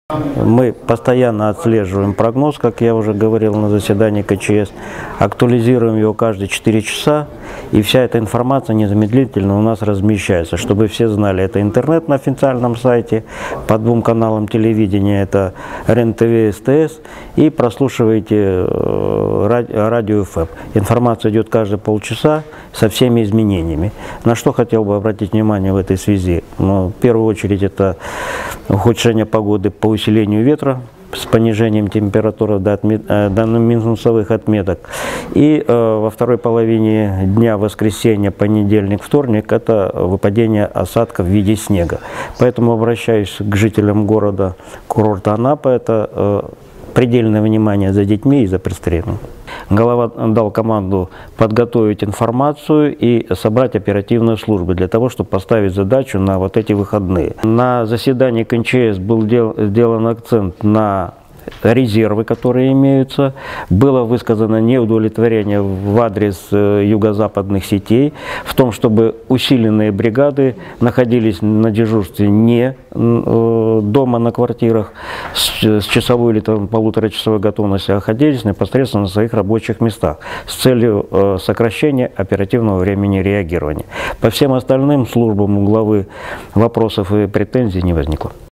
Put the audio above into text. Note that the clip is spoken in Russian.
Мы постоянно отслеживаем прогноз, как я уже говорил на заседании КЧС, актуализируем его каждые 4 часа, и вся эта информация незамедлительно у нас размещается, чтобы все знали. Это интернет на официальном сайте, по 2 каналам телевидения, это РЕН-ТВ, СТС, и прослушивайте радио ФМ. Информация идет каждые полчаса со всеми изменениями. На что хотел бы обратить внимание в этой связи? Ну, в первую очередь это ухудшение погоды по усилению ветра с понижением температуры до минусовых отметок. И во второй половине дня воскресенья, понедельник, вторник это выпадение осадков в виде снега. Поэтому обращаюсь к жителям города курорта Анапа. Это предельное внимание за детьми и за пристрельным. Глава дал команду подготовить информацию и собрать оперативные службы для того, чтобы поставить задачу на вот эти выходные. На заседании КНЧС был сделан акцент на резервы, которые имеются. Было высказано неудовлетворение в адрес юго-западных сетей в том, чтобы усиленные бригады находились на дежурстве не дома на квартирах с часовой или полуторачасовой готовностью, а находились непосредственно на своих рабочих местах с целью сокращения оперативного времени реагирования. По всем остальным службам у главы вопросов и претензий не возникло.